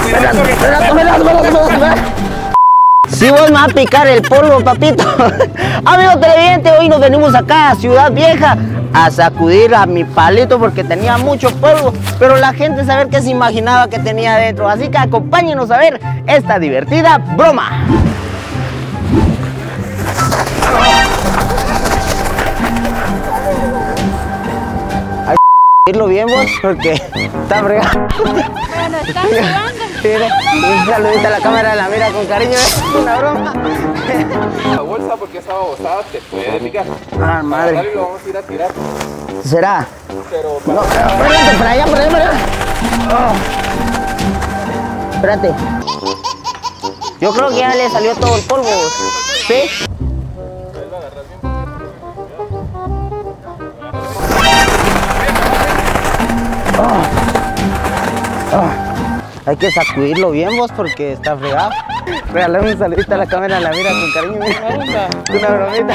Si vos me vas a picar el polvo, papito. Amigos televidentes, hoy nos venimos acá a Ciudad Vieja a sacudir a mi palito porque tenía mucho polvo, pero la gente saber qué se imaginaba que tenía adentro. Así que acompáñenos a ver esta divertida broma. Hay que irlo bien vos porque está fregado. Bueno, está jugando. Un saludito a la cámara, la mira con cariño, es una broma. La bolsa porque esa babosada te puede picar. Ah, madre. Dale, lo vamos a ir a tirar. ¿Será? Pero No, espérate, por allá. Oh. Espérate. Yo creo que ya le salió todo el polvo. ¿Sí? Hay que sacudirlo bien vos porque está fregado. Regálame un saludito a la cámara, la mira con cariño. Una bromita.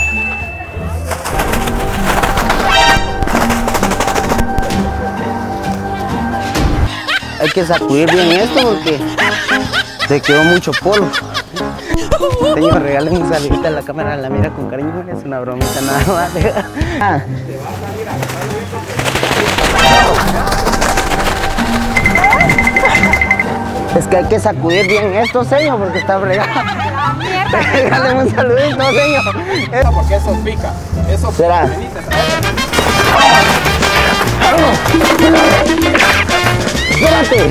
Hay que sacudir bien esto porque se quedó mucho polvo. Señor, regálame un saludito a la cámara, la mira con cariño. Es una bromita nada más. Ah. Es que hay que sacudir bien esto, señor, porque está fregado. Regálame un saludito, señor. porque eso pica. Eso ¿será? venite, Espérate.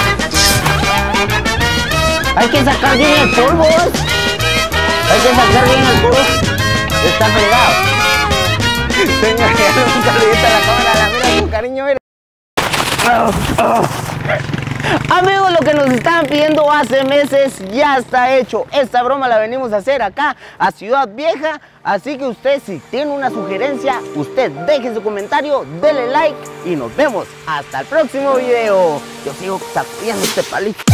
Hay que sacar bien el polvo. Hay que sacar bien el polvo. Está fregado. Señor, regálame un saludito a la cámara, la mira con cariño, mira. Amigos, lo que nos estaban pidiendo hace meses ya está hecho. Esta broma la venimos a hacer acá a Ciudad Vieja. Así que usted, si tiene una sugerencia, usted deje su comentario, dele like y nos vemos hasta el próximo video. Yo sigo sacudiendo este palito.